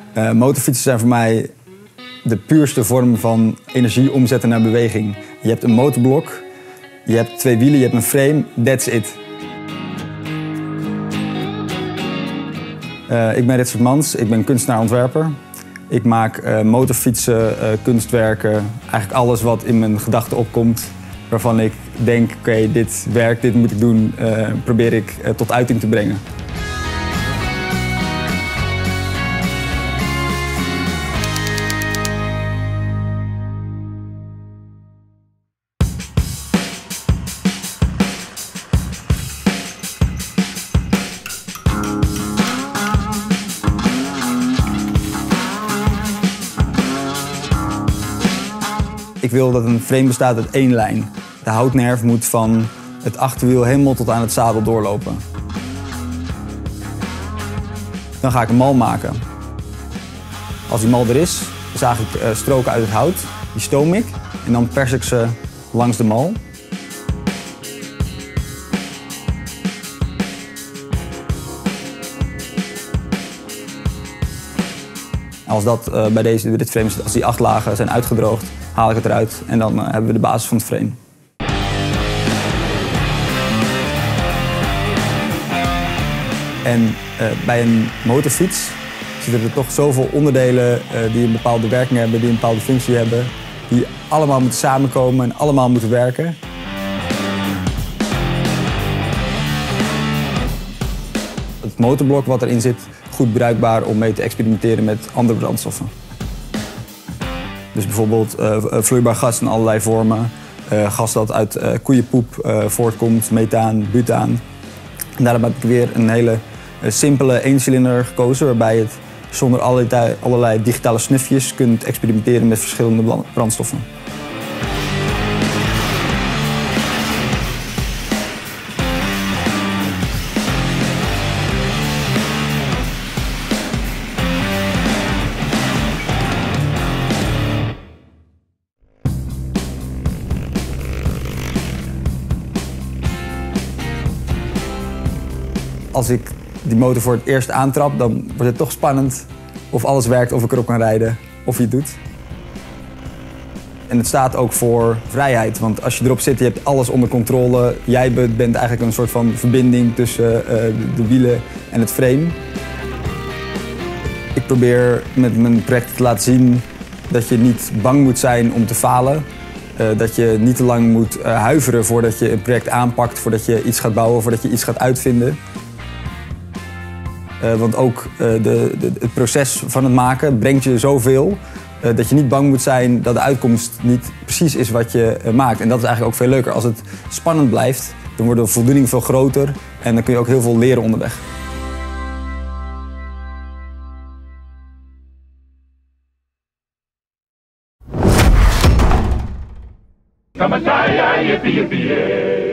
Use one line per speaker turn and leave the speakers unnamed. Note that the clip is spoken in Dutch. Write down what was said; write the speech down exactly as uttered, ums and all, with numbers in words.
Uh, motorfietsen zijn voor mij de puurste vorm van energie omzetten naar beweging. Je hebt een motorblok, je hebt twee wielen, je hebt een frame, that's it. Uh, ik ben Ritsert Mans, ik ben kunstenaar-ontwerper. Ik maak uh, motorfietsen, uh, kunstwerken, eigenlijk alles wat in mijn gedachten opkomt. Waarvan ik denk, oké, okay, dit werkt, dit moet ik doen, uh, probeer ik uh, tot uiting te brengen. Ik wil dat een frame bestaat uit één lijn. De houtnerf moet van het achterwiel helemaal tot aan het zadel doorlopen. Dan ga ik een mal maken. Als die mal er is, zaag ik uh, stroken uit het hout. Die stoom ik en dan pers ik ze langs de mal. Als dat uh, bij deze, dit frame, als die acht lagen zijn uitgedroogd, haal ik het eruit en dan uh, hebben we de basis van het frame. En uh, bij een motorfiets zitten er toch zoveel onderdelen uh, die een bepaalde werking hebben, die een bepaalde functie hebben, die allemaal moeten samenkomen en allemaal moeten werken. Het motorblok wat erin zit, goed bruikbaar om mee te experimenteren met andere brandstoffen. Dus bijvoorbeeld uh, vloeibaar gas in allerlei vormen. Uh, gas dat uit uh, koeienpoep uh, voortkomt, methaan, butaan. En daarom heb ik weer een hele uh, simpele eencilinder gekozen, waarbij je het zonder allerlei, allerlei digitale snufjes kunt experimenteren met verschillende brandstoffen. Als ik die motor voor het eerst aantrap, dan wordt het toch spannend of alles werkt, of ik erop kan rijden, of je het doet. En het staat ook voor vrijheid, want als je erop zit, je hebt alles onder controle. Jij bent eigenlijk een soort van verbinding tussen uh, de wielen en het frame. Ik probeer met mijn project te laten zien dat je niet bang moet zijn om te falen. Uh, dat je niet te lang moet uh, huiveren voordat je een project aanpakt, voordat je iets gaat bouwen, voordat je iets gaat uitvinden. Uh, want ook uh, de, de, het proces van het maken brengt je zoveel uh, dat je niet bang moet zijn dat de uitkomst niet precies is wat je uh, maakt. En dat is eigenlijk ook veel leuker. Als het spannend blijft, dan wordt de voldoening veel groter en dan kun je ook heel veel leren onderweg. Come on, yippee, yippee,